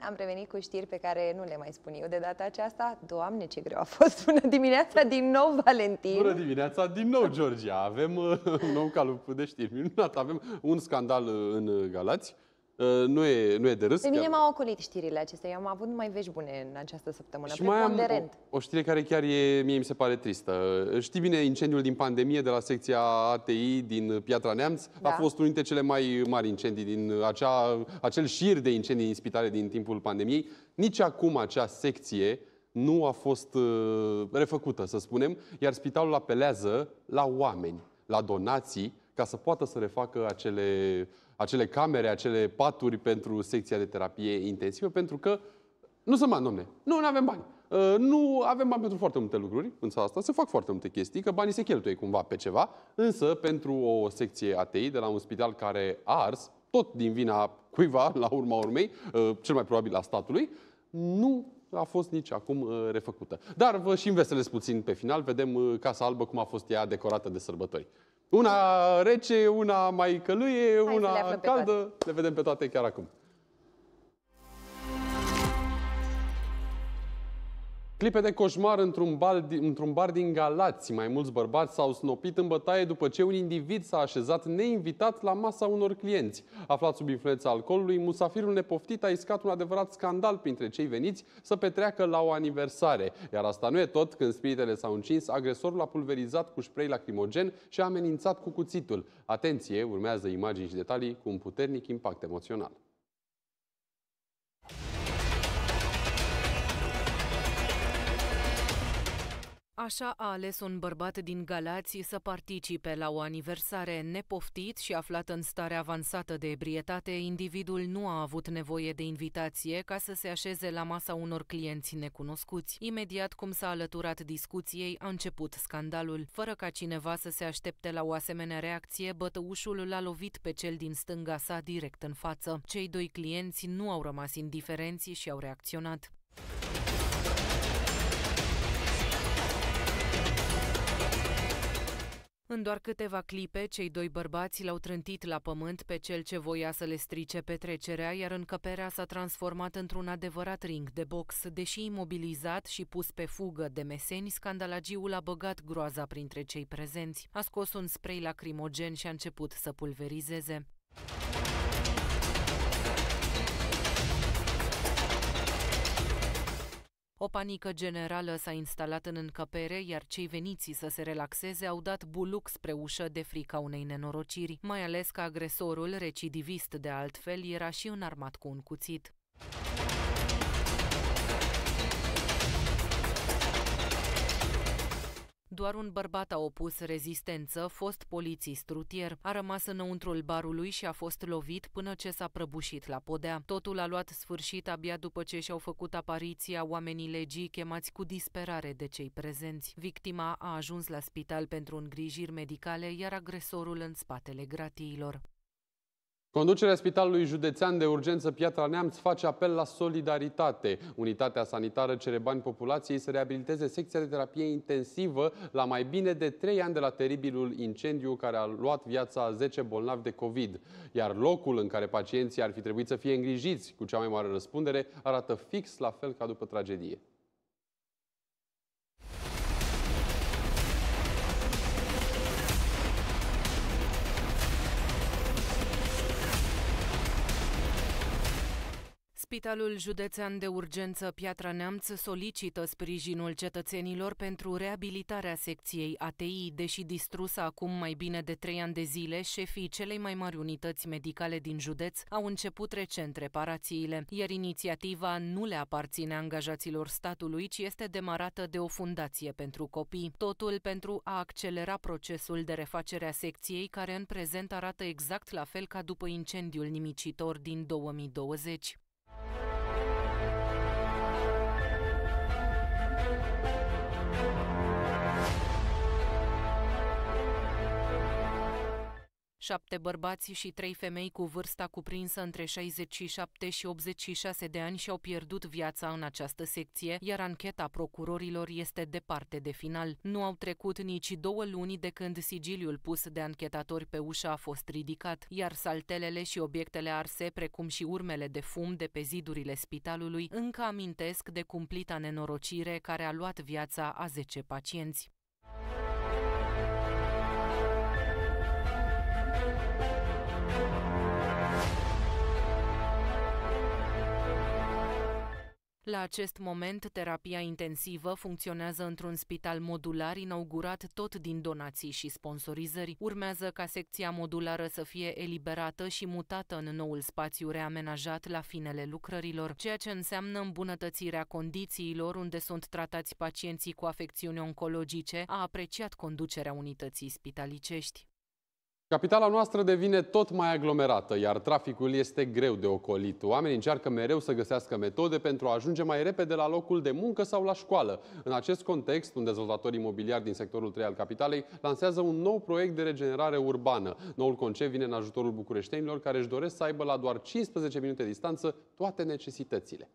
am revenit cu știri pe care nu le mai spun eu de data aceasta. Doamne, ce greu a fost! Bună dimineața din nou, Valentin! Bună dimineața din nou, Georgia! Avem un nou calup de știri minunat. Avem un scandal în Galați. Nu e de râs. Pe mine m-au ocolit știrile acestea. Eu am avut numai vești bune în această săptămână. Și mai am o știre care chiar mie mi se pare tristă. Știi bine, incendiul din pandemie de la secția ATI din Piatra Neamț a fost unul dintre cele mai mari incendii din acel șir de incendii în spitale din timpul pandemiei. Nici acum acea secție nu a fost refăcută, să spunem, iar spitalul apelează la oameni, la donații, ca să poată să refacă acele camere, acele paturi pentru secția de terapie intensivă, pentru că nu sunt bani, domne. Nu avem bani. Nu avem bani pentru foarte multe lucruri în țara asta. Se fac foarte multe chestii, că banii se cheltuie cumva pe ceva, însă pentru o secție ATI de la un spital care a ars, tot din vina cuiva, la urma urmei, cel mai probabil a statului, nu a fost nici acum refăcută. Dar vă și înveselesc puțin pe final, vedem Casa Albă cum a fost ea decorată de sărbători. Una rece, una mai călâie, una caldă. Le vedem pe toate chiar acum. Clipe de coșmar într-un bar din Galați. Mai mulți bărbați s-au snopit în bătaie după ce un individ s-a așezat neinvitat la masa unor clienți. Aflat sub influența alcoolului, musafirul nepoftit a iscat un adevărat scandal printre cei veniți să petreacă la o aniversare. Iar asta nu e tot. Când spiritele s-au încins, agresorul a pulverizat cu spray lacrimogen și a amenințat cu cuțitul. Atenție, urmează imagini și detalii cu un puternic impact emoțional. Așa a ales un bărbat din Galați să participe la o aniversare. Nepoftit și aflat în stare avansată de ebrietate, individul nu a avut nevoie de invitație ca să se așeze la masa unor clienți necunoscuți. Imediat cum s-a alăturat discuției, a început scandalul. Fără ca cineva să se aștepte la o asemenea reacție, bătăușul l-a lovit pe cel din stânga sa direct în față. Cei doi clienți nu au rămas indiferenți și au reacționat. În doar câteva clipe, cei doi bărbați l-au trântit la pământ pe cel ce voia să le strice petrecerea, iar încăperea s-a transformat într-un adevărat ring de box. Deși imobilizat și pus pe fugă de meseni, scandalagiul a băgat groaza printre cei prezenți. A scos un spray lacrimogen și a început să pulverizeze. O panică generală s-a instalat în încăpere, iar cei veniți să se relaxeze au dat buluc spre ușă de frica unei nenorociri, mai ales că agresorul, recidivist de altfel, era și înarmat cu un cuțit. Doar un bărbat a opus rezistență, fost polițist rutier. A rămas înăuntrul barului și a fost lovit până ce s-a prăbușit la podea. Totul a luat sfârșit abia după ce și-au făcut apariția oamenii legii chemați cu disperare de cei prezenți. Victima a ajuns la spital pentru îngrijiri medicale, iar agresorul în spatele gratiilor. Conducerea Spitalului Județean de Urgență Piatra Neamț face apel la solidaritate. Unitatea sanitară cere bani populației să reabiliteze secția de terapie intensivă la mai bine de 3 ani de la teribilul incendiu care a luat viața a 10 bolnavi de COVID. Iar locul în care pacienții ar fi trebuit să fie îngrijiți cu cea mai mare răspundere arată fix la fel ca după tragedie. Spitalul Județean de Urgență Piatra Neamț solicită sprijinul cetățenilor pentru reabilitarea secției ATI. Deși distrusă acum mai bine de 3 ani de zile, șefii celei mai mari unități medicale din județ au început recent reparațiile, iar inițiativa nu le aparține angajaților statului, ci este demarată de o fundație pentru copii. Totul pentru a accelera procesul de refacere a secției, care în prezent arată exact la fel ca după incendiul nimicitor din 2020. 7 bărbați și 3 femei cu vârsta cuprinsă între 67 și 86 de ani și-au pierdut viața în această secție, iar ancheta procurorilor este departe de final. Nu au trecut nici 2 luni de când sigiliul pus de anchetatori pe ușă a fost ridicat, iar saltelele și obiectele arse, precum și urmele de fum de pe zidurile spitalului, încă amintesc de cumplita nenorocire care a luat viața a 10 pacienți. La acest moment, terapia intensivă funcționează într-un spital modular inaugurat tot din donații și sponsorizări. Urmează ca secția modulară să fie eliberată și mutată în noul spațiu reamenajat la finele lucrărilor, ceea ce înseamnă îmbunătățirea condițiilor unde sunt tratați pacienții cu afecțiuni oncologice, a apreciat conducerea unității spitalicești. Capitala noastră devine tot mai aglomerată, iar traficul este greu de ocolit. Oamenii încearcă mereu să găsească metode pentru a ajunge mai repede la locul de muncă sau la școală. În acest context, un dezvoltator imobiliar din sectorul 3 al capitalei lansează un nou proiect de regenerare urbană. Noul concept vine în ajutorul bucureștenilor care își doresc să aibă la doar 15 minute distanță toate necesitățile.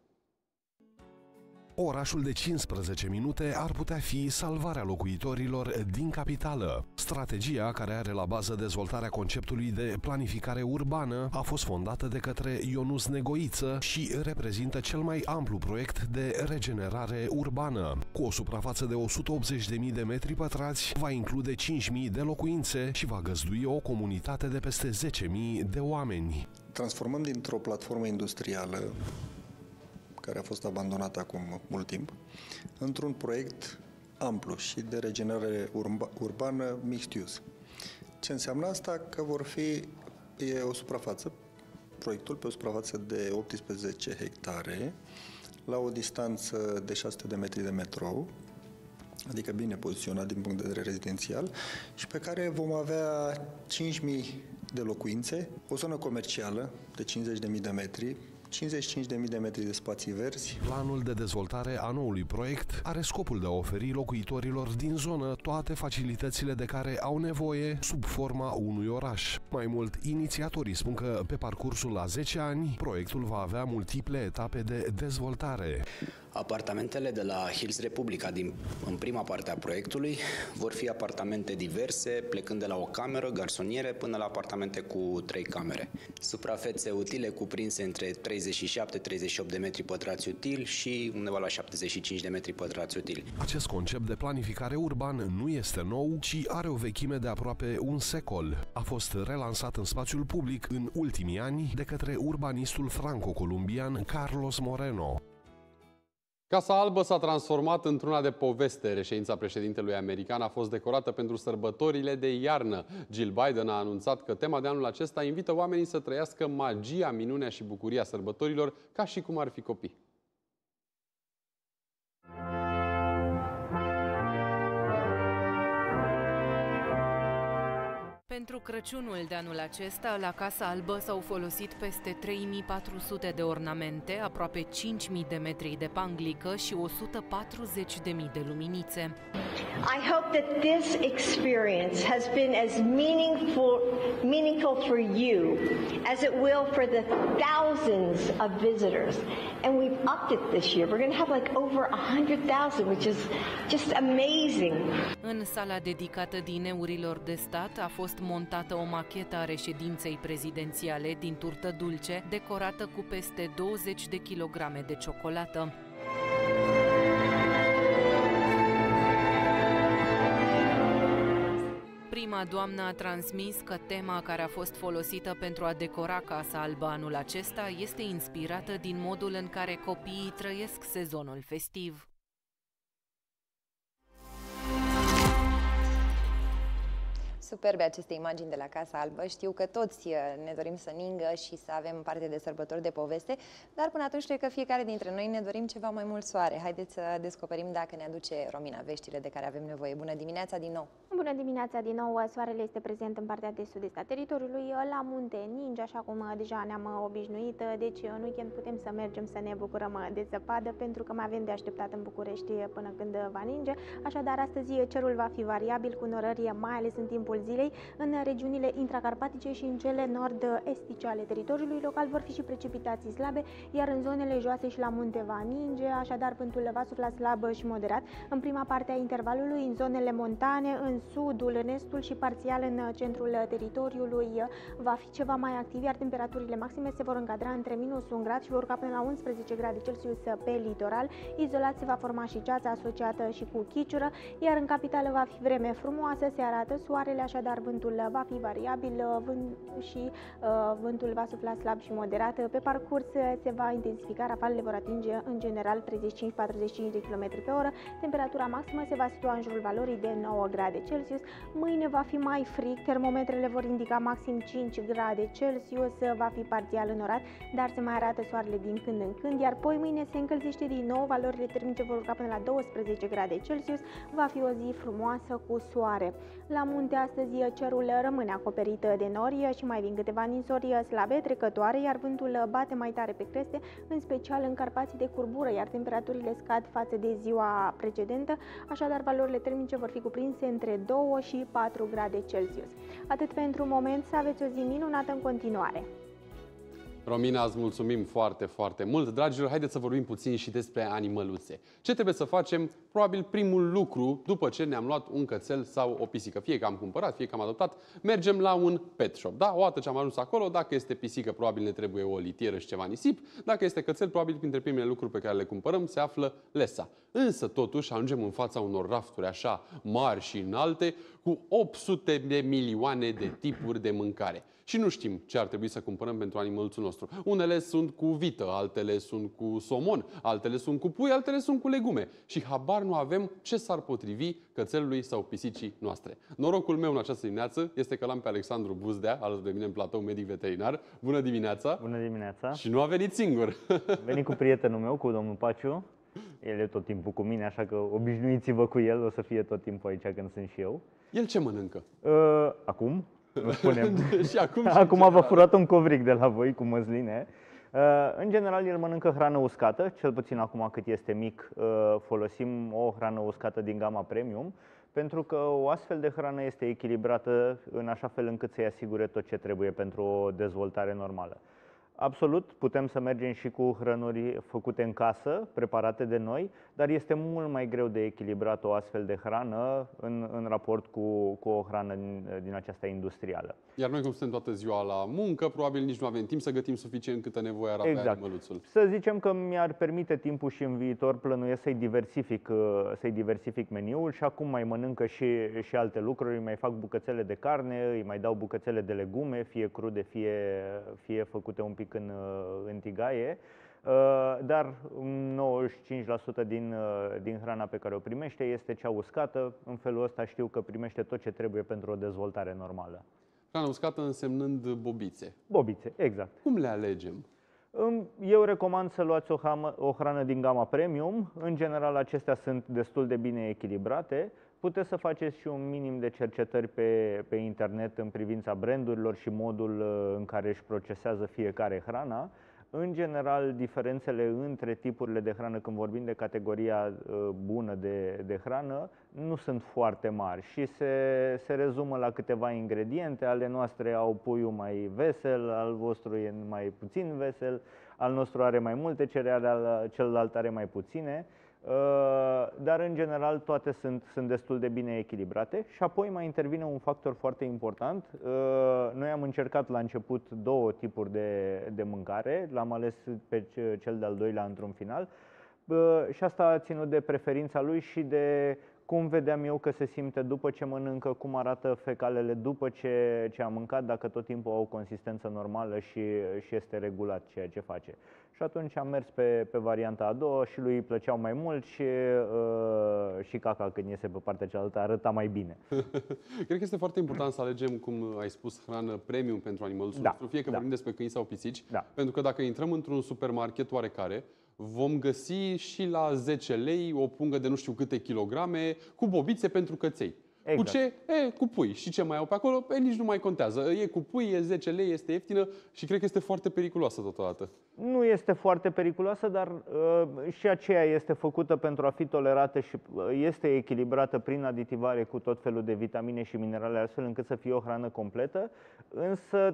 Orașul de 15 minute ar putea fi salvarea locuitorilor din capitală. Strategia, care are la bază dezvoltarea conceptului de planificare urbană, a fost fondată de către Ionuț Negoiță și reprezintă cel mai amplu proiect de regenerare urbană. Cu o suprafață de 180.000 de metri pătrați, va include 5.000 de locuințe și va găzdui o comunitate de peste 10.000 de oameni. Transformăm dintr-o platformă industrială care a fost abandonată acum mult timp, într-un proiect amplu și de regenerare urbană mixed use. Ce înseamnă asta? Că e o suprafață, proiectul pe o suprafață de 18 hectare, la o distanță de 600 de metri de metrou, adică bine poziționat din punct de vedere rezidențial, și pe care vom avea 5.000 de locuințe, o zonă comercială de 50.000 de metri, 55.000 de metri de spații verzi. Planul de dezvoltare a noului proiect are scopul de a oferi locuitorilor din zonă toate facilitățile de care au nevoie sub forma unui oraș. Mai mult, inițiatorii spun că pe parcursul la 10 ani, proiectul va avea multiple etape de dezvoltare. Apartamentele de la Hills Republica în prima parte a proiectului vor fi apartamente diverse, plecând de la o cameră, garsoniere, până la apartamente cu 3 camere. Suprafețe utile cuprinse între 37-38 de metri pătrați util și undeva la 75 de metri pătrați util. Acest concept de planificare urban nu este nou, ci are o vechime de aproape un secol. A fost relansat în spațiul public în ultimii ani de către urbanistul franco-columbian Carlos Moreno. Casa Albă s-a transformat într-una de poveste. Reședința președintelui american a fost decorată pentru sărbătorile de iarnă. Jill Biden a anunțat că tema de anul acesta invită oamenii să trăiască magia, minunea și bucuria sărbătorilor ca și cum ar fi copii. Pentru Crăciunul de anul acesta, la Casa Albă s-au folosit peste 3.400 de ornamente, aproape 5.000 de metri de panglică și 140.000 de luminițe. I hope that this experience has been as meaningful for you as it will for the thousands of visitors. And we've upped it this year. We're going to have like over 100,000, which is just amazing. În sala dedicată dineurilor de stat a fost montată o machetă a reședinței prezidențiale din turtă dulce, decorată cu peste 20 de kilograme de ciocolată. Prima doamnă a transmis că tema care a fost folosită pentru a decora Casa Albă anul acesta este inspirată din modul în care copiii trăiesc sezonul festiv. Superbe aceste imagini de la Casa Albă. Știu că toți ne dorim să ningă și să avem parte de sărbători de poveste, dar până atunci cred că fiecare dintre noi ne dorim ceva mai mult soare. Haideți să descoperim dacă ne aduce Romina veștile de care avem nevoie. Bună dimineața din nou! Bună dimineața din nou! Soarele este prezent în partea de sud-est a teritoriului, la munte ninge, așa cum deja ne-am obișnuit, deci în weekend putem să mergem să ne bucurăm de zăpadă, pentru că mai avem de așteptat în București până când va ninge. Așadar, astăzi cerul va fi variabil, cu norări mai ales în timpul zilei. În regiunile intracarpatice și în cele nord-estice ale teritoriului local vor fi și precipitații slabe, iar în zonele joase și la munte va ninge, așadar vântul va sufla slab și moderat. În prima parte a intervalului, în zonele montane, în sudul, în estul și parțial în centrul teritoriului va fi ceva mai activ, iar temperaturile maxime se vor încadra între -1 grad și vor urca până la 11 grade Celsius pe litoral. Izolat se va forma și ceață asociată și cu chiciură, iar în capitală va fi vreme frumoasă, se arată soarele, așadar vântul va fi variabil și vântul va sufla slab și moderat. Pe parcurs se va intensifica, rafalele vor atinge în general 35-45 de km pe oră. Temperatura maximă se va situa în jurul valorii de 9 grade Celsius. Mâine va fi mai frig, termometrele vor indica maxim 5 grade Celsius, va fi parțial înorat, dar se mai arată soarele din când în când, iar poi mâine se încălzește din nou, valorile termice vor urca până la 12 grade Celsius, va fi o zi frumoasă cu soare. La munte astăzi cerul rămâne acoperit de nori și mai vin câteva ninsori slabe trecătoare, iar vântul bate mai tare pe creste, în special în Carpații de curbură, iar temperaturile scad față de ziua precedentă, așadar valorile termice vor fi cuprinse între 2 și 4 grade Celsius. Atât pentru moment, să aveți o zi minunată în continuare! Romina, îți mulțumim foarte, foarte mult. Dragilor, haideți să vorbim puțin și despre animăluțe. Ce trebuie să facem? Probabil primul lucru, după ce ne-am luat un cățel sau o pisică, fie că am cumpărat, fie că am adoptat, mergem la un pet shop. Da? Odată ce am ajuns acolo, dacă este pisică, probabil ne trebuie o litieră și ceva nisip. Dacă este cățel, probabil printre primele lucruri pe care le cumpărăm se află lesa. Însă, totuși, ajungem în fața unor rafturi așa mari și înalte, cu 800 de milioane de tipuri de mâncare. Și nu știm ce ar trebui să cumpărăm pentru animăluțul nostru. Unele sunt cu vită, altele sunt cu somon, altele sunt cu pui, altele sunt cu legume. Și habar nu avem ce s-ar potrivi cățelului sau pisicii noastre. Norocul meu în această dimineață este că l-am pe Alexandru Buzdea, alături de mine în platou, medic veterinar. Bună dimineața! Bună dimineața! Și nu a venit singur. A venit cu prietenul meu, cu domnul Paciu. El e tot timpul cu mine, așa că obișnuiți-vă cu el, o să fie tot timpul aici când sunt și eu. El ce mănâncă? Acum, nu spunem. Și acum v-a furat un covric de la voi cu măsline. În general, el mănâncă hrană uscată, cel puțin acum cât este mic, folosim o hrană uscată din gama premium, pentru că o astfel de hrană este echilibrată în așa fel încât să-i asigure tot ce trebuie pentru o dezvoltare normală. Absolut, putem să mergem și cu hrănuri făcute în casă, preparate de noi, dar este mult mai greu de echilibrat o astfel de hrană în raport cu o hrană din aceasta industrială. Iar noi, cum suntem toată ziua la muncă, probabil nici nu avem timp să gătim suficient câtă nevoie ar avea animăluțul. Să zicem că mi-ar permite timpul și în viitor plănuiesc să-i diversific meniul și acum mai mănâncă și alte lucruri, îi mai fac bucățele de carne, îi mai dau bucățele de legume, fie crude, fie făcute un pic în tigaie, dar 95% din hrana pe care o primește este cea uscată. În felul ăsta știu că primește tot ce trebuie pentru o dezvoltare normală. Hrană uscată însemnând bobițe. Bobițe, exact. Cum le alegem? Eu recomand să luați o hrană din gama premium. În general, acestea sunt destul de bine echilibrate. Puteți să faceți și un minim de cercetări pe internet în privința brandurilor și modul în care își procesează fiecare hrana. În general, diferențele între tipurile de hrană, când vorbim de categoria bună de hrană, nu sunt foarte mari și se rezumă la câteva ingrediente. Ale noastre au puiul mai vesel, al vostru e mai puțin vesel, al nostru are mai multe cereale, celălalt are mai puține. Dar în general toate sunt destul de bine echilibrate și apoi mai intervine un factor foarte important. Noi am încercat la început 2 tipuri de mâncare, l-am ales pe cel de-al doilea într-un final și asta a ținut de preferința lui și de cum vedeam eu că se simte după ce mănâncă, cum arată fecalele după ce a mâncat, dacă tot timpul au o consistență normală și este regulat ceea ce face. Și atunci am mers pe varianta a doua și lui îi plăceau mai mult și caca când iese pe partea cealaltă arăta mai bine. Cred că este foarte important să alegem, cum ai spus, hrană premium pentru animăluțul nostru, fie că vorbim despre câini sau pisici, pentru că dacă intrăm într-un supermarket oarecare, vom găsi și la 10 lei o pungă de nu știu câte kilograme cu bobițe pentru căței. Exact. Cu ce? Cu pui. Și ce mai au pe acolo? Nici nu mai contează. E cu pui, e 10 lei, este ieftină și cred că este foarte periculoasă totodată. Nu este foarte periculoasă, dar și aceea este făcută pentru a fi tolerată și este echilibrată prin aditivare cu tot felul de vitamine și minerale, astfel încât să fie o hrană completă, însă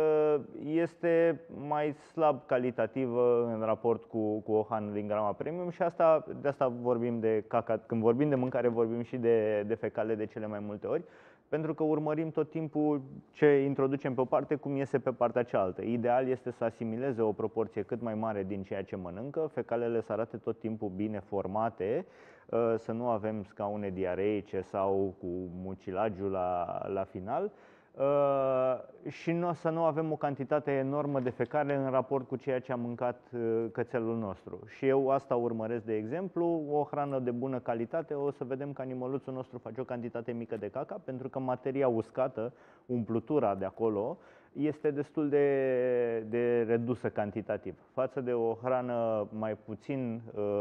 este mai slab calitativă în raport cu o hrană din gama premium și de asta vorbim de caca. Când vorbim de mâncare, vorbim și de fecale de cele mai multe ori, pentru că urmărim tot timpul ce introducem pe o parte, cum iese pe partea cealaltă. Ideal este să asimileze o proporție cât mai mare din ceea ce mănâncă, fecalele să arate tot timpul bine formate, să nu avem scaune diareice sau cu mucilagiul la final, și să nu avem o cantitate enormă de fecale în raport cu ceea ce a mâncat cățelul nostru. Și eu asta urmăresc, de exemplu, o hrană de bună calitate. O să vedem că animăluțul nostru face o cantitate mică de caca, pentru că materia uscată, umplutura de acolo, este destul de redusă cantitativ. Față de o hrană mai puțin,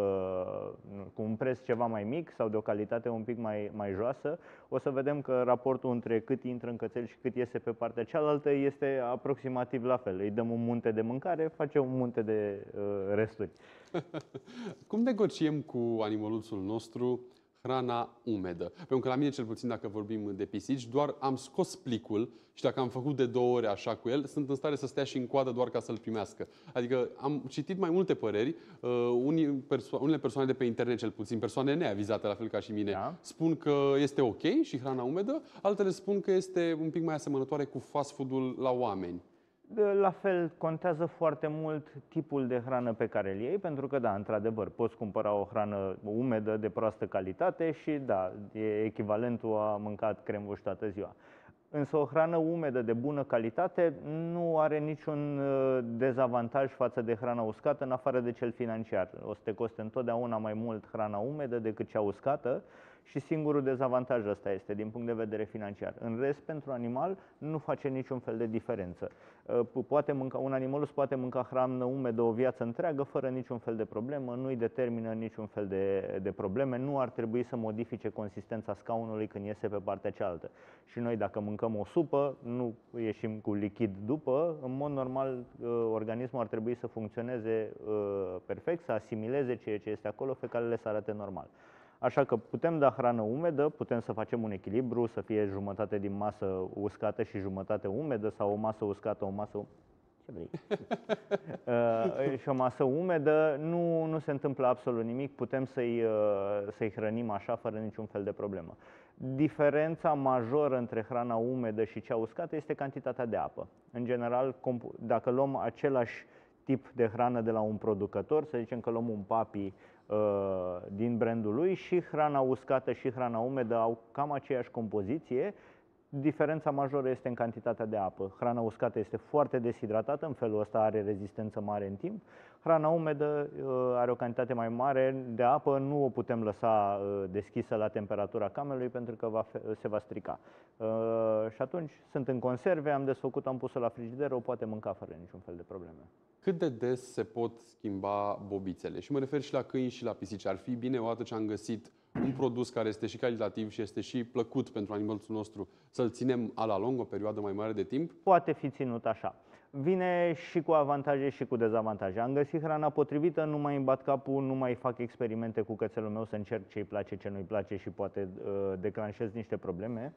cu un preț ceva mai mic sau de o calitate un pic mai joasă, o să vedem că raportul între cât intră în cățel și cât iese pe partea cealaltă este aproximativ la fel. Îi dăm un munte de mâncare, face un munte de resturi. Cum negociem cu animăluțul nostru hrana umedă? Pentru că la mine, cel puțin, dacă vorbim de pisici, doar am scos plicul și dacă am făcut de 2 ore așa cu el, sunt în stare să stea și în coadă doar ca să-l primească. Adică am citit mai multe păreri, unele persoane de pe internet, cel puțin, persoane neavizate, la fel ca și mine, da, spun că este ok și hrana umedă, altele spun că este un pic mai asemănătoare cu fast food-ul la oameni. La fel, contează foarte mult tipul de hrană pe care îl iei, pentru că, da, într-adevăr, poți cumpăra o hrană umedă de proastă calitate și, da, e echivalentul a mâncat crembuș toată ziua. Însă o hrană umedă de bună calitate nu are niciun dezavantaj față de hrana uscată, în afară de cel financiar. O să te coste întotdeauna mai mult hrana umedă decât cea uscată și singurul dezavantaj ăsta este din punct de vedere financiar. În rest, pentru animal nu face niciun fel de diferență. Un animal poate mânca hrană umedă o viață întreagă fără niciun fel de problemă, nu îi determină niciun fel de probleme, nu ar trebui să modifice consistența scaunului când iese pe partea cealaltă. Și noi, dacă mâncăm o supă, nu ieșim cu lichid după, în mod normal organismul ar trebui să funcționeze perfect, să asimileze ceea ce este acolo, fecalele să arate normal. Așa că putem da hrană umedă, putem să facem un echilibru, să fie jumătate din masă uscată și jumătate umedă, sau o masă uscată, o masă... ce vrei? Și o masă umedă, nu se întâmplă absolut nimic, putem să-i hrănim așa fără niciun fel de problemă. Diferența majoră între hrana umedă și cea uscată este cantitatea de apă. În general, dacă luăm același tip de hrană de la un producător, să zicem că luăm un papi din brandul lui, și hrana uscată și hrana umedă au cam aceeași compoziție. Diferența majoră este în cantitatea de apă. Hrana uscată este foarte deshidratată, în felul ăsta are rezistență mare în timp. Hrana umedă are o cantitate mai mare de apă, nu o putem lăsa deschisă la temperatura camerei pentru că se va strica. Și atunci sunt în conserve, am desfăcut, am pus-o la frigider, o poate mânca fără niciun fel de probleme. Cât de des se pot schimba bobițele? Și mă refer și la câini și la pisici. Ar fi bine, odată ce am găsit un produs care este și calitativ și este și plăcut pentru animalul nostru, să-l ținem a la lung, o perioadă mai mare de timp? Poate fi ținut așa. Vine și cu avantaje și cu dezavantaje. Am găsit hrana potrivită, nu mai îmi bat capul, nu mai fac experimente cu cățelul meu să încerc ce îi place, ce nu îi place și poate declanșez niște probleme.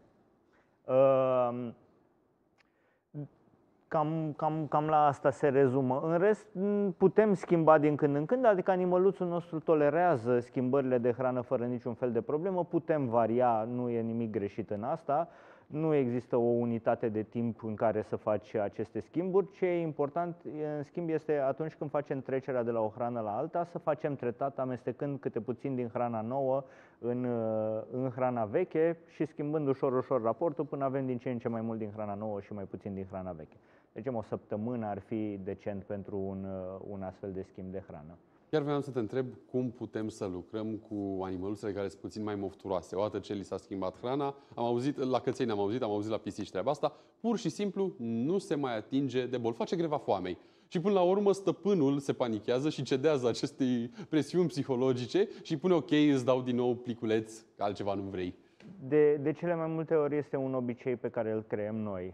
Cam la asta se rezumă. În rest, putem schimba din când în când, adică animăluțul nostru tolerează schimbările de hrană fără niciun fel de problemă, putem varia, nu e nimic greșit în asta. Nu există o unitate de timp în care să faci aceste schimburi. Ce e important, în schimb, este atunci când facem trecerea de la o hrană la alta, să facem treptat, amestecând câte puțin din hrana nouă în hrana veche și schimbând ușor raportul până avem din ce în ce mai mult din hrana nouă și mai puțin din hrana veche. Deci o săptămână ar fi decent pentru un astfel de schimb de hrană. Chiar vreau să te întreb cum putem să lucrăm cu animăluțele care sunt puțin mai mofturoase. Odată ce li s-a schimbat hrana, am auzit, la cățeni am auzit la pisici treaba asta, pur și simplu nu se mai atinge de bol, face greva foamei. Și până la urmă stăpânul se panichează și cedează acestei presiuni psihologice și pune ok, îți dau din nou pliculeț, că altceva nu vrei. De cele mai multe ori este un obicei pe care îl creăm noi.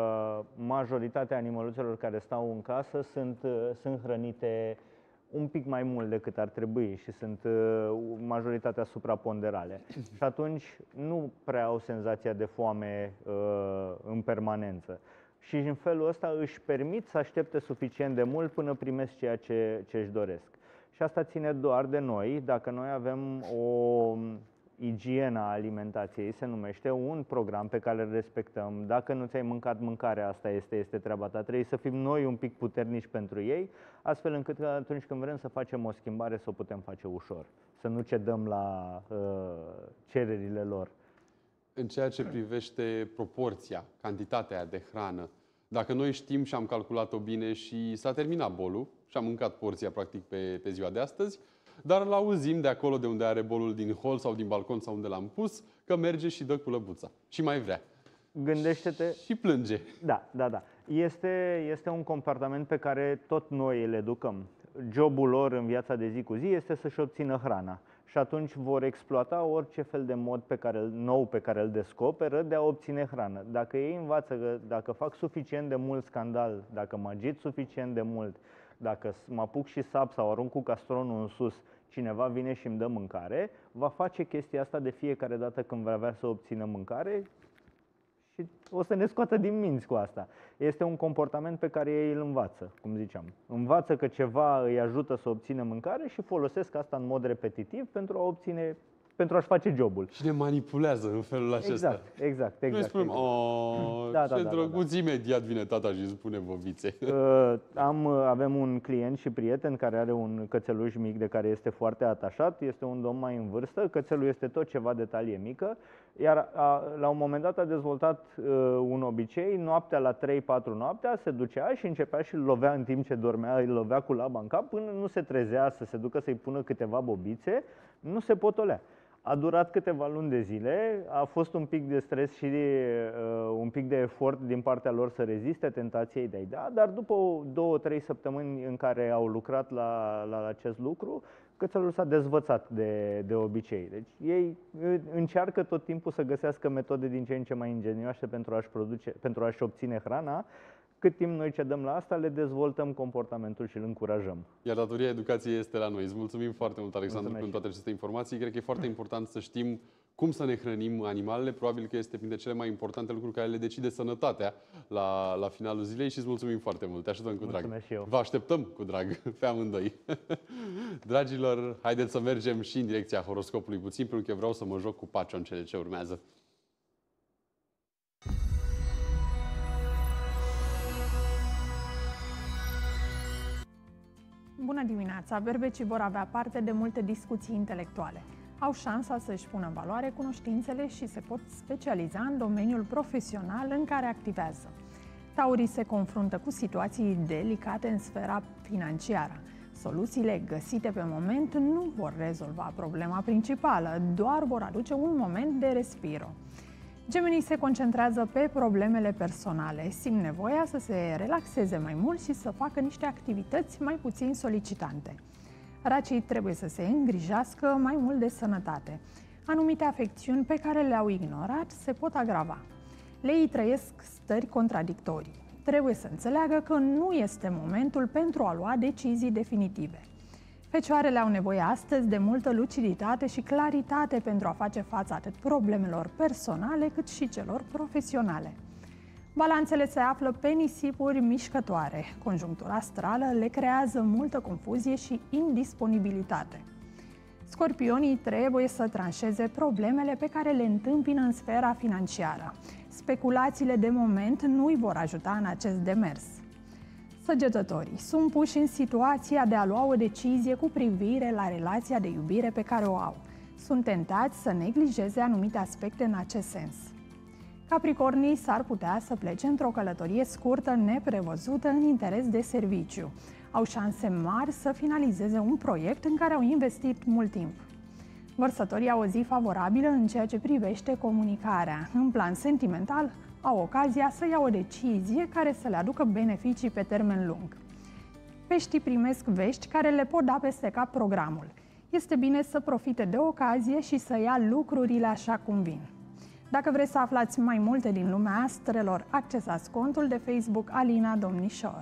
Majoritatea animăluțelor care stau în casă sunt hrănite un pic mai mult decât ar trebui și sunt majoritatea supraponderale. Și atunci nu prea au senzația de foame în permanență. Și în felul ăsta își permit să aștepte suficient de mult până primesc ceea ce își doresc. Și asta ține doar de noi. Dacă noi avem o igiena alimentației, se numește, un program pe care îl respectăm. Dacă nu ți-ai mâncat mâncarea, asta este treaba ta. Trebuie să fim noi un pic puternici pentru ei, astfel încât atunci când vrem să facem o schimbare, să o putem face ușor. Să nu cedăm la cererile lor. În ceea ce privește proporția, cantitatea de hrană, dacă noi știm și am calculat-o bine și s-a terminat bolul și am mâncat porția practic pe ziua de astăzi, dar îl auzim de acolo de unde are bolul din hol sau din balcon sau unde l-am pus, că merge și dă cu lăbuța. Și mai vrea. Gândește-te... Și plânge. Da. Este un comportament pe care tot noi îl educăm. Jobul lor în viața de zi cu zi este să-și obțină hrana. Și atunci vor exploata orice fel de mod nou pe care îl descoperă de a obține hrană. Dacă ei învață că dacă fac suficient de mult scandal, dacă mă agit suficient de mult, dacă mă apuc și sap sau arunc cu castronul în sus, cineva vine și îmi dă mâncare, va face chestia asta de fiecare dată când va vrea să obțină mâncare și o să ne scoată din minți cu asta. Este un comportament pe care ei îl învață, cum ziceam. Învață că ceva îi ajută să obțină mâncare și folosesc asta în mod repetitiv pentru a-și face jobul. Și ne manipulează în felul acesta. Exact. Noi spunem, ce drăguț, imediat vine tata și îți spune bobițe. Avem un client și prieten care are un cățeluș mic de care este foarte atașat, este un domn mai în vârstă, cățelul este tot ceva de talie mică, iar la un moment dat a dezvoltat un obicei, noaptea la 3-4 noaptea se ducea și începea și îl lovea în timp ce dormea, îl lovea cu laba în cap până nu se trezea să se ducă să-i pună câteva bobițe, nu se potolea. A durat câteva luni de zile, a fost un pic de stres și un pic de efort din partea lor să reziste tentației de a-i da, dar după 2-3 săptămâni în care au lucrat la acest lucru, cățelul s-a dezvățat de obicei. Deci ei încearcă tot timpul să găsească metode din ce în ce mai ingenioase pentru a-și obține hrana. Cât timp noi cedăm la asta, le dezvoltăm comportamentul și îl încurajăm. Iar datoria educației este la noi. Îți mulțumim foarte mult, Alexandru, pentru toate aceste informații. Cred că e foarte important să știm cum să ne hrănim animalele. Probabil că este printre cele mai importante lucruri care le decide sănătatea la finalul zilei și îți mulțumim foarte mult. Te așteptăm cu drag. Mulțumesc și eu. Vă așteptăm cu drag pe amândoi. Dragilor, haideți să mergem și în direcția horoscopului puțin, pentru că vreau să mă joc cu Pacio în cele ce urmează. Bună dimineața! Berbecii vor avea parte de multe discuții intelectuale. Au șansa să-și pună în valoare cunoștințele și se pot specializa în domeniul profesional în care activează. Taurii se confruntă cu situații delicate în sfera financiară. Soluțiile găsite pe moment nu vor rezolva problema principală, doar vor aduce un moment de respiro. Gemenii se concentrează pe problemele personale, simt nevoia să se relaxeze mai mult și să facă niște activități mai puțin solicitante. Racii trebuie să se îngrijească mai mult de sănătate. Anumite afecțiuni pe care le-au ignorat se pot agrava. Leii trăiesc stări contradictorii. Trebuie să înțeleagă că nu este momentul pentru a lua decizii definitive. Fecioarele au nevoie astăzi de multă luciditate și claritate pentru a face față atât problemelor personale cât și celor profesionale. Balanțele se află pe nisipuri mișcătoare. Conjunctura astrală le creează multă confuzie și indisponibilitate. Scorpionii trebuie să tranșeze problemele pe care le întâmpină în sfera financiară. Speculațiile de moment nu îi vor ajuta în acest demers. Săgetătorii sunt puși în situația de a lua o decizie cu privire la relația de iubire pe care o au. Sunt tentați să neglijeze anumite aspecte în acest sens. Capricornii s-ar putea să plece într-o călătorie scurtă, neprevăzută, în interes de serviciu. Au șanse mari să finalizeze un proiect în care au investit mult timp. Vărsătorii au o zi favorabilă în ceea ce privește comunicarea. În plan sentimental, au ocazia să ia o decizie care să le aducă beneficii pe termen lung. Peștii primesc vești care le pot da peste cap programul. Este bine să profite de ocazie și să ia lucrurile așa cum vin. Dacă vreți să aflați mai multe din lumea astrelor, accesați contul de Facebook Alina Domnișor.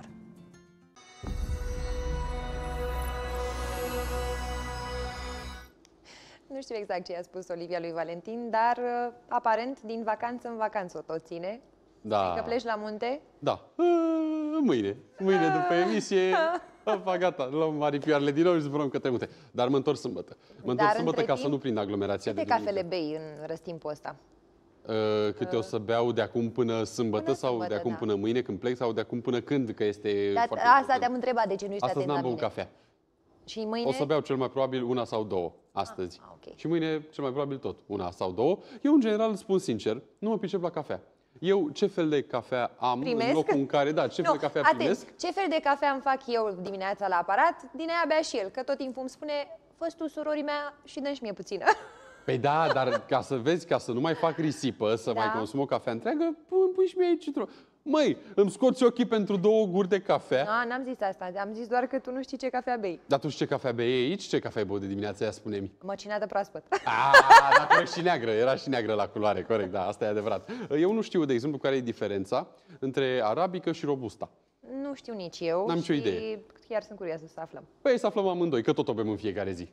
Nu știu exact ce i-a spus Olivia lui Valentin, dar aparent din vacanță în vacanță o tot ține. Da. Că pleci la munte? Da. Mâine după emisie, gata, luăm aripioarele din nou și zburăm către munte. Dar mă întorc sâmbătă. Mă întorc sâmbătă ca să nu prind aglomerația de duminică. Câte cafele bei în răstimpul ăsta? Câte o să beau de acum până sâmbătă sau de acum până mâine când plec sau de acum până când, că este foarte... Asta te-am întrebat, de ce nu ești atent la mine? Astăzi n-am băut cafea. Și mâine? O să beau cel mai probabil una sau două astăzi. Okay. Și mâine cel mai probabil tot una sau două. Eu în general spun sincer, nu mă pricep la cafea. Eu ce fel de cafea am primesc? În locul în care, da, ce fel de cafea primesc? Ce fel de cafea îmi fac eu dimineața la aparat, din aia bea și el, că tot timpul îmi spune, fă-ți tu, surorii mea, și dă-mi și mie puțină. Păi da, dar ca să vezi, ca să nu mai fac risipă, să mai consum o cafea întreagă, îmi pui și mie aici citron. Măi, îmi scoți ochii pentru 2 guri de cafea. N-am zis asta, am zis doar că tu nu știi ce cafea bei. Dar tu știi ce cafea bei aici? Ce cafea ai băut de dimineața aia, spune-mi? Măcinată proaspăt. Da, corect, și neagră, era și neagră la culoare, corect, da, asta e adevărat. Eu nu știu, de exemplu, care e diferența între arabică și robusta. Nu știu nici eu. N-am nicio idee. Chiar sunt curioasă să aflăm. Păi să aflăm amândoi, că tot o bem în fiecare zi.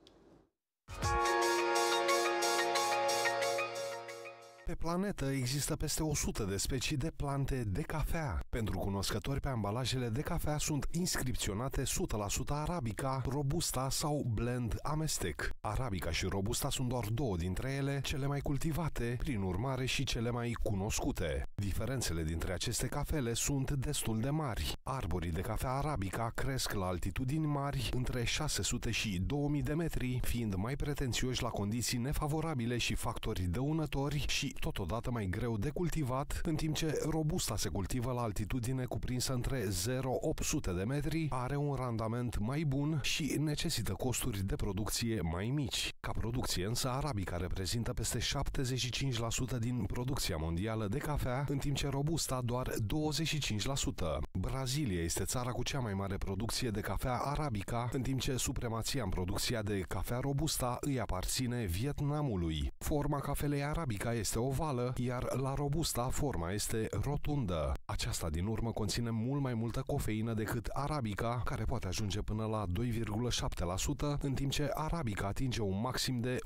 Pe planetă există peste 100 de specii de plante de cafea. Pentru cunoscători, pe ambalajele de cafea sunt inscripționate 100% arabica, robusta sau blend amestec. Arabica și robusta sunt doar 2 dintre ele, cele mai cultivate, prin urmare și cele mai cunoscute. Diferențele dintre aceste cafele sunt destul de mari. Arborii de cafea arabica cresc la altitudini mari, între 600 și 2000 de metri, fiind mai pretențioși la condiții nefavorabile și factori dăunători și totodată mai greu de cultivat, în timp ce robusta se cultivă la altitudine cuprinsă între 0-800 de metri, are un randament mai bun și necesită costuri de producție mai mici. Ca producție însă, arabica reprezintă peste 75% din producția mondială de cafea, în timp ce robusta doar 25%. Brazilia este țara cu cea mai mare producție de cafea arabica, în timp ce supremația în producția de cafea robusta îi aparține Vietnamului. Forma cafelei arabica este ovală, iar la robusta forma este rotundă. Aceasta din urmă conține mult mai multă cofeină decât arabica, care poate ajunge până la 2,7%, în timp ce arabica atinge un maxim de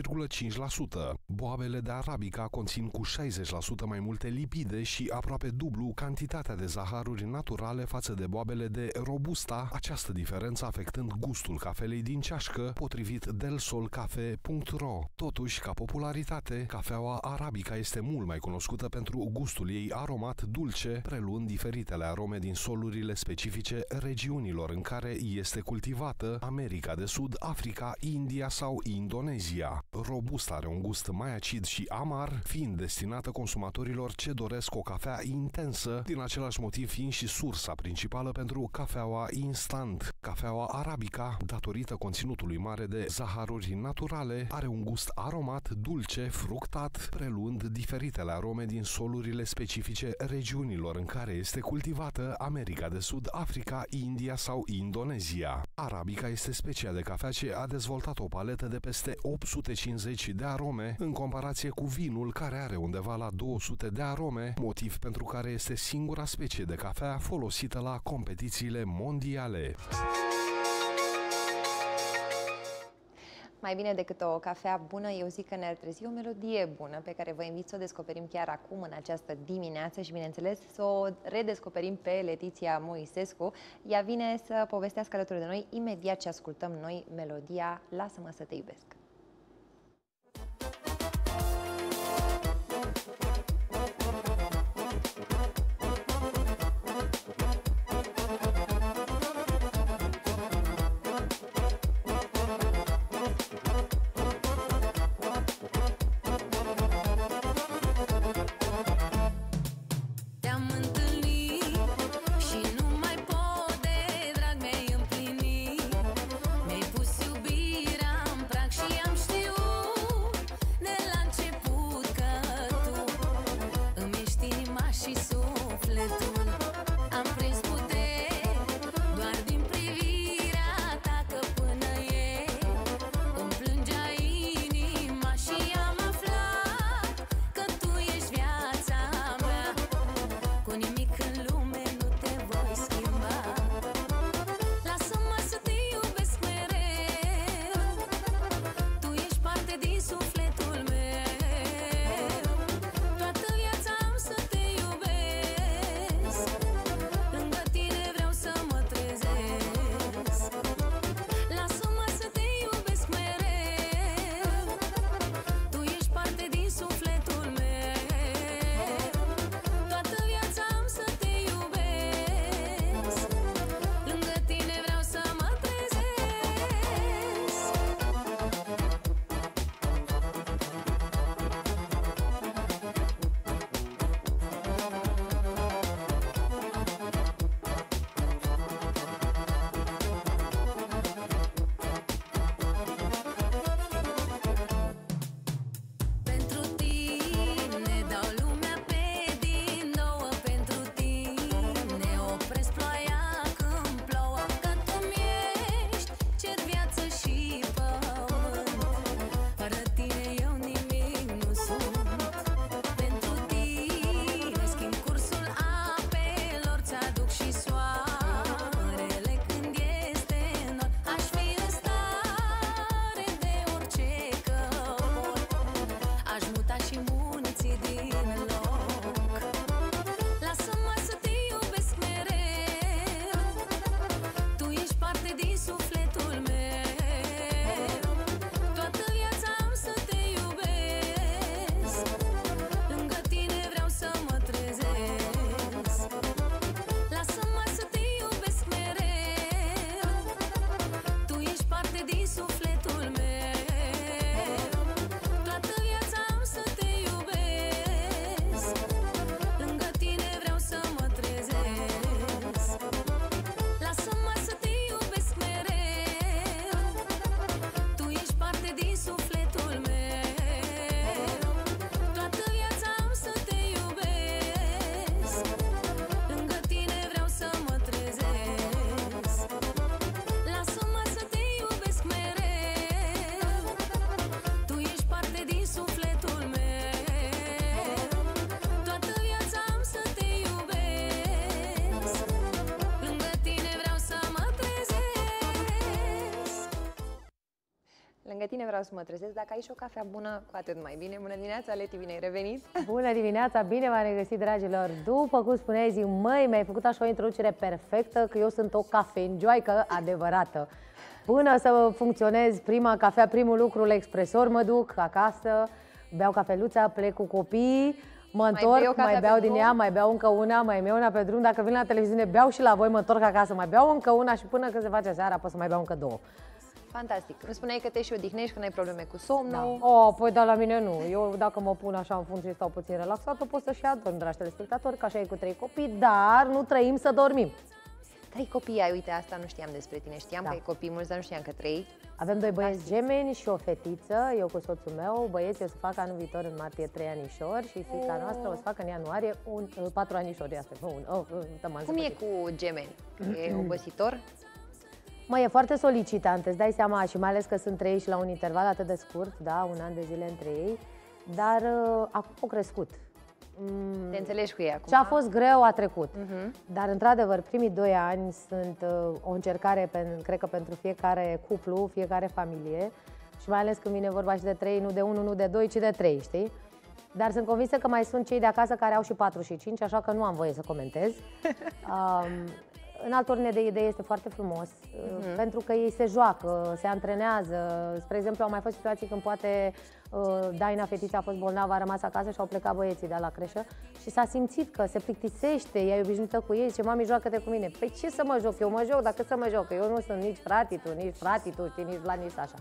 1,5%. Boabele de arabica conțin cu 60% mai multe lipide și aproape dublu cantitatea de zaharuri naturale față de boabele de robusta, această diferență afectând gustul cafelei din ceașcă, potrivit delsolcafe.ro. Totuși, ca popularitate, cafeaua arabica este mult mai cunoscută pentru gustul ei aromat dulce, preluând diferitele arome din solurile specifice regiunilor în care este cultivată, America de Sud, Africa, India sau Indonezia. Robusta are un gust mai acid și amar, fiind destinată consumatorilor ce doresc o cafea intensă, din același motiv fiind și sursa principală pentru cafeaua instant. Cafeaua arabica, datorită conținutului mare de zaharuri naturale, are un gust aromat, dulce, fructat, preluând diferitele arome din solurile specifice regiunilor în care este cultivată, America de Sud, Africa, India sau Indonezia. Arabica este specia de cafea ce a dezvoltat o paletă de peste 850 de arome, în comparație cu vinul care are undeva la 200 de arome, motiv pentru care este singura specie de cafea folosită la competițiile mondiale. Mai bine decât o cafea bună, eu zic că ne-ar trezi o melodie bună pe care vă invit să o descoperim chiar acum, în această dimineață și, bineînțeles, să o redescoperim pe Letiția Moisescu. Ea vine să povestească alături de noi imediat ce ascultăm noi melodia Lasă-mă să te iubesc. Și lângă tine vreau să mă trezesc. Dacă ai și o cafea bună, cu atât mai bine. Bună dimineața, Leti, bine ai revenit! Bună dimineața, bine v-am regăsit, dragilor! După cum spuneai, zi, măi, mi-ai făcut așa o introducere perfectă, că eu sunt o cafenjoaică adevărată. Până să funcționez prima cafea, primul lucru la expresor, mă duc acasă, beau cafeluța, plec cu copiii, mă întorc, mai beau din ea, mai beau încă una, mai iau una pe drum. Dacă vin la televiziune, beau și la voi, mă întorc acasă, mai beau încă una și până când se face seara pot să mai beau încă două. Fantastic. Îmi spuneai că te și odihnești, că n-ai probleme cu somnul. Da. Oh, păi da, la mine nu. Eu dacă mă pun așa în fund și stau puțin relaxată, pot să și adorm, dragi telespectatori, că așa e cu 3 copii, dar nu trăim să dormim. 3 copii ai, uite, asta nu știam despre tine. Știam că ai copii mulți, dar nu știam că 3. Avem 2 băieți gemeni și o fetiță, eu cu soțul meu. Băieții o să facă anul viitor în martie 3 anișori și fiica noastră o să facă în ianuarie 4 anișori. Cum e cu gemeni? E obositor? Mă, e foarte solicitant, îți dai seama, și mai ales că sunt 3 și la un interval atât de scurt, da, un an de zile între ei, dar acum au crescut. Te înțelegi cu ei acum? Ce a fost greu a trecut. Dar, într-adevăr, primii 2 ani sunt o încercare, cred că pentru fiecare cuplu, fiecare familie, și mai ales când vine vorba și de 3, nu de 1, nu de 2, ci de 3, știi? Dar sunt convinsă că mai sunt cei de acasă care au și 4 și 5, așa că nu am voie să comentez. În alt ordine de idei este foarte frumos, pentru că ei se joacă, se antrenează. Spre exemplu, au mai fost situații când poate Daina, fetița, a fost bolnavă, a rămas acasă și au plecat băieții de la creșă și s-a simțit că se plictisește, ea e obișnuită cu ei, zice, mami, joacă-te cu mine. Păi ce să mă joc? Eu mă joc, dacă să mă joc, eu nu sunt nici fratitu, știi, nici la nici așa.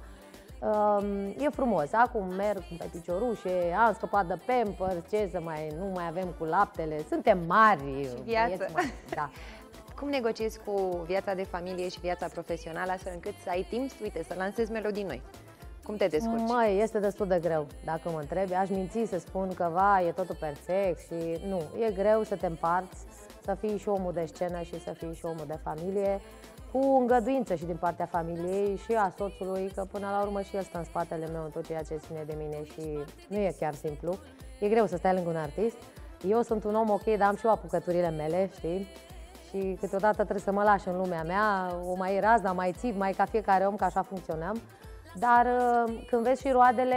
E frumos, acum merg pe piciorușe, am scăpat de Pampers, ce să nu mai avem cu laptele, suntem mari, viață. Mari, da. Cum negociezi cu viața de familie și viața profesională astfel încât să ai timp, uite, să lansezi melodii noi? Cum te descurci? Măi, este destul de greu, dacă mă întrebi. Aș minți să spun că, e totul perfect și nu. E greu să te împarți, să fii și omul de scenă și să fii și omul de familie, cu îngăduință și din partea familiei și a soțului, că până la urmă și el stă în spatele meu în tot ceea ce ține de mine și nu e chiar simplu. E greu să stai lângă un artist. Eu sunt un om ok, dar am și eu apucăturile mele, știi? Și câteodată trebuie să mă lași în lumea mea, o mai razna, mai țip, mai ca fiecare om, că așa funcționăm. Dar când vezi și roadele,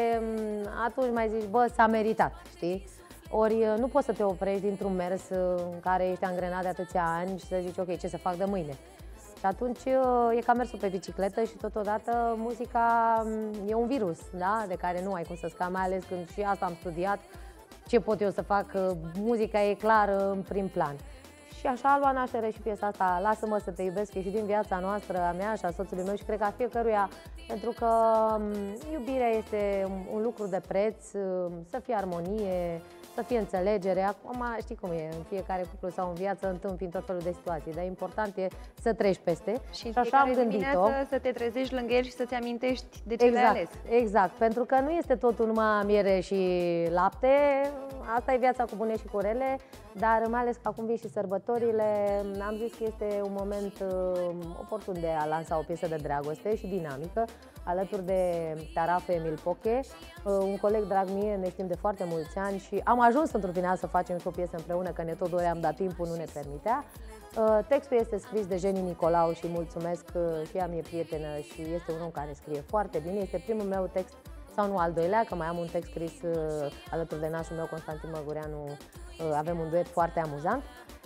atunci mai zici, bă, s-a meritat, știi? Ori nu poți să te oprești dintr-un mers în care ești angrenat de atâția ani și să zici, ok, ce să fac de mâine? Și atunci e ca mersul pe bicicletă și totodată muzica e un virus, da? De care nu ai cum să scapi, mai ales când și asta am studiat, ce pot eu să fac, muzica e clar în prim plan. Și așa a luat naștere și piesa asta, Lasă-mă să te iubesc, e și din viața noastră, a mea și a soțului meu și cred că a fiecăruia, pentru că iubirea este un lucru de preț, să fie armonie, să fie înțelegere. Acum știi cum e, în fiecare cuplu sau în viață întâmpini tot felul de situații, dar important e să treci peste. Și așa am gândit-o. Să te trezești lângă el și să-ți amintești de ce le-ai ales. Exact, pentru că nu este totul numai miere și lapte, asta e viața cu bune și cu rele, dar mai ales că acum vin și sărbătorile, am zis că este un moment oportun de a lansa o piesă de dragoste și dinamică, alături de Tarafu Emil Poche, un coleg drag mie, ne știm de foarte mulți ani și am ajuns într-un final să facem și o piesă împreună, că ne tot doream, dar timpul nu ne permitea. Textul este scris de Jenny Nicolau și mulțumesc, și ea mi-e prietenă și este un om care scrie foarte bine. Este primul meu text, sau nu al doilea, că mai am un text scris alături de nașul meu, Constantin Măgureanu, avem un duet foarte amuzant.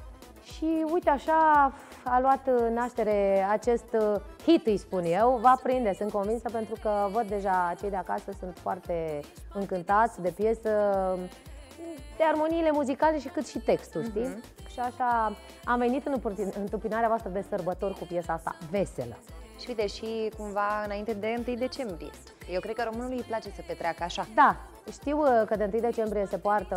Și uite așa a luat naștere acest hit, îi spun eu, va prinde, sunt convinsă, pentru că văd deja cei de acasă sunt foarte încântați de piesă, de armoniile muzicale și cât și textul, știi? Și așa am venit în întâmpinarea voastră de sărbători cu piesa asta veselă. Și uite, și cumva înainte de 1 decembrie. Eu cred că românului îi place să petreacă așa. Da, știu că de 1 decembrie se poartă,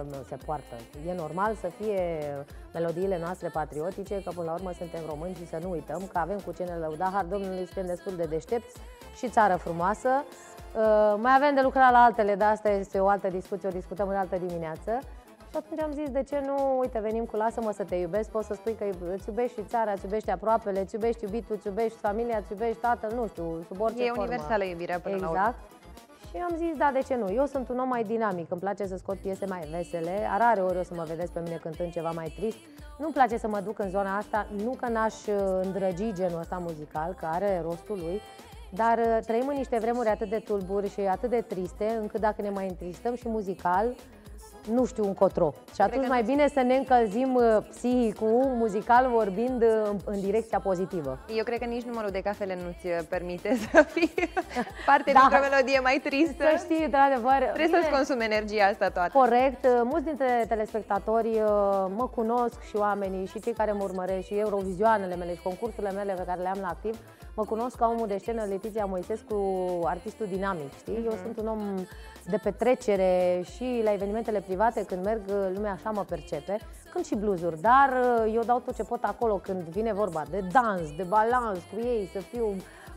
e normal să fie melodiile noastre patriotice, că până la urmă suntem români și să nu uităm că avem cu ce ne lăuda, har Domnului, suntem destul de deștepți și țară frumoasă. Mai avem de lucrat la altele, dar asta este o altă discuție, o discutăm în altă dimineață. Și atunci am zis, de ce nu, uite, venim cu Lasă-mă să te iubesc, poți să spui că îți iubești și țara, îți iubești aproapele, îți iubești iubitul, îți iubești familia, îți iubești tatăl, nu știu, sub orice formă. E universală iubirea până la urmă. Exact. Și am zis, da, de ce nu? Eu sunt un om mai dinamic, îmi place să scot piese mai vesele, rare ori o să mă vedeți pe mine cântând ceva mai trist. Nu-mi place să mă duc în zona asta, nu că n-aș îndrăgi genul ăsta muzical, că are rostul lui, Dar trăim în niște vremuri atât de tulburi și atât de triste, încât dacă ne mai întristăm și muzical, nu știu încotro. Și atunci mai bine să ne încălzim psihicul, muzical vorbind, în direcția pozitivă. Eu cred că nici numărul de cafele nu-ți permite să fii parte dintr-o melodie mai tristă. Să știi, într-adevăr. Trebuie să-ți consumi energia asta toată. Corect. Mulți dintre telespectatori mă cunosc și oamenii și cei care mă urmăresc și Eurovizioanele mele și concursurile mele pe care le am la activ, mă cunosc ca omul de scenă Letiția Moisescu, artistul dinamic, știi? Eu sunt un om de petrecere și la evenimentele private, când merg, lumea așa mă percepe, cânt și blues-uri, dar eu dau tot ce pot acolo când vine vorba de dans, de balans cu ei, să fiu...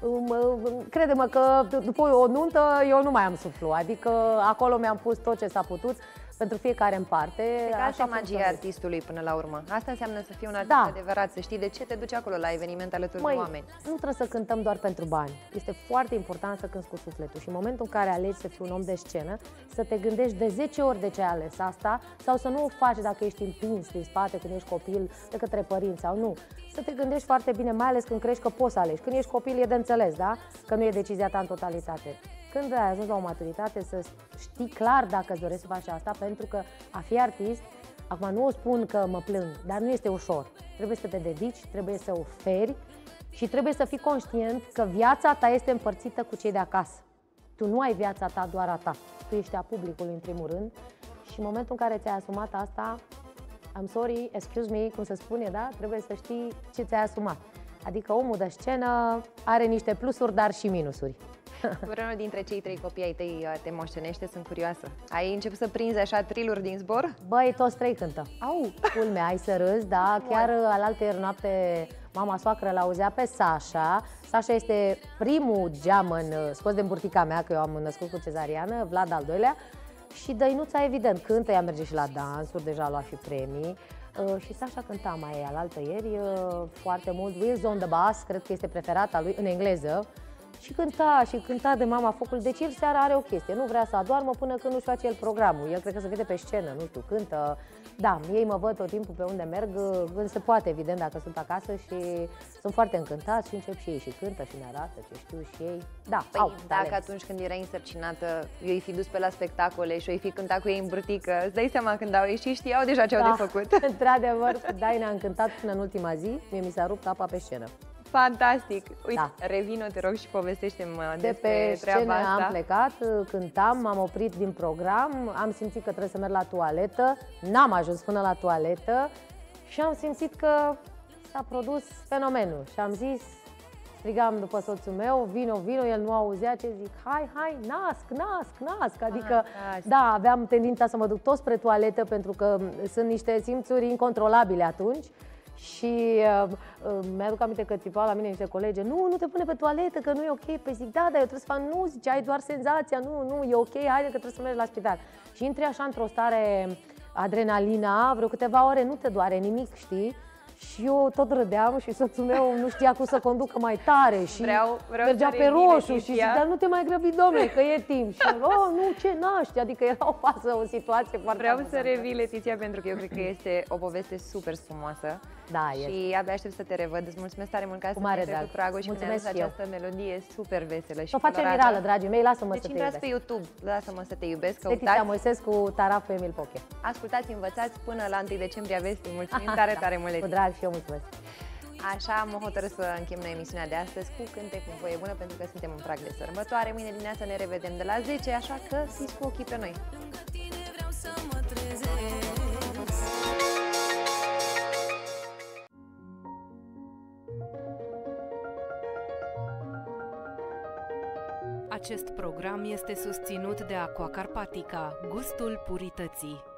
Crede-mă că după o nuntă eu nu mai am suflu, adică acolo mi-am pus tot ce s-a putut pentru fiecare în parte. Asta e magia artistului până la urmă. Asta înseamnă să fii un artist adevărat, să știi de ce te duci acolo la eveniment alături de oameni. Nu trebuie să cântăm doar pentru bani. Este foarte important să cânți cu sufletul și în momentul în care alegi să fii un om de scenă, să te gândești de 10 ori de ce ai ales asta sau să nu o faci dacă ești împins din spate când ești copil de către părinți sau nu. Să te gândești foarte bine, mai ales când crești, că poți să alegi. Când ești copil e de înțeles, da? Că nu e decizia ta în totalitate. Când ai ajuns la o maturitate, să știi clar dacă îți dorești să faci asta, pentru că a fi artist, acum nu o spun că mă plâng, dar nu este ușor. Trebuie să te dedici, trebuie să oferi și trebuie să fii conștient că viața ta este împărțită cu cei de acasă. Tu nu ai viața ta doar a ta, tu ești a publicului în primul rând și în momentul în care ți-ai asumat asta, I'm sorry, excuse me, cum se spune, da? Trebuie să știi ce ți-ai asumat. Adică omul de scenă are niște plusuri, dar și minusuri. Vreunul dintre cei 3 copii ai tăi te moștenește? Sunt curioasă. Ai început să prinzi așa triluri din zbor? Băi, toți 3 cântă. Au! Culmea, ai să râzi, da? Chiar alaltăieri noapte mama soacră l-auzea pe Sasha. Sasha este primul geamăn scos din burtica mea, că eu am născut cu cezariană, Vlad al doilea. Și Dăinuța, evident, cântă, ea merge și la dansuri, deja a luat și premii. Și Sasha cânta mai alaltăieri foarte mult. Wheels on the Bus, cred că este preferata lui, în engleză. Și cânta de mama focului. Deci el seara are o chestie, nu vrea să adoarmă până când nu-și face el programul. El cred că se vede pe scenă, nu știu, cântă. Da, ei mă văd tot timpul pe unde merg, când se poate, evident, dacă sunt acasă și sunt foarte încântați și încep și ei și cântă și ne arată ce știu și ei. Da, păi, dacă atunci când erai însărcinată, eu îi fi dus pe la spectacole și eu îi fi cântat cu ei în burtică, îți dai seama când au ieșit, știau deja ce au de făcut. Într-adevăr, da, ne-a încântat până în ultima zi, mie mi s-a rupt apa pe scenă. Fantastic! Uite, revină, te rog, și povestește-mi despre treaba asta. Am plecat, cântam, m-am oprit din program, am simțit că trebuie să merg la toaletă, n-am ajuns până la toaletă și am simțit că s-a produs fenomenul și am zis, strigam după soțul meu, vino, el nu auzea ce zic, hai, nasc, adică, da, aveam tendința să mă duc tot spre toaletă pentru că sunt niște simțuri incontrolabile atunci. Și mi-aduc aminte că țipau la mine niște colegi, nu te pune pe toaletă, că nu e ok. Păi zic, da, dar eu trebuie să fac, nu, zice, ai doar senzația, nu, e ok, haide că trebuie să mergi la spital. Și intri așa într-o stare adrenalina, vreo câteva ore nu te doare nimic, știi? Și eu tot râdeam și soțul meu nu știa cum să conducă mai tare și mergea pe roșu și zic, dar nu te mai grăbi, domnule, că e timp. Și nu, ce naști, adică era o fază, o situație foarte amuzantă. Să revii, Letiția, pentru că eu cred că este o poveste super frumoasă. Da, și abia aștept să te revăd. Îți mulțumesc tare mult că astăzi ai trecut pragul și că ne-ai adus această melodie super veselă și o facem virală, dragii mei, lasă-mă să te iubesc. Deci intrați pe YouTube, lasă-mă să te iubesc, căutați. Letiția Moisescu, Taraful Emil Poche. Ascultați, învățați până la 1 decembrie, aveți timp. Mulțumim tare mult, Letiția. Cu drag și eu mulțumesc. Așa am hotărât să închem noi emisiunea de astăzi cu cântec, cu voie bună, pentru că suntem în prag de sărbătoare. Mâine dimineața ne revedem de la 10, așa că fiți cu ochii pe noi. Acest program este susținut de Aqua Carpatica, gustul purității.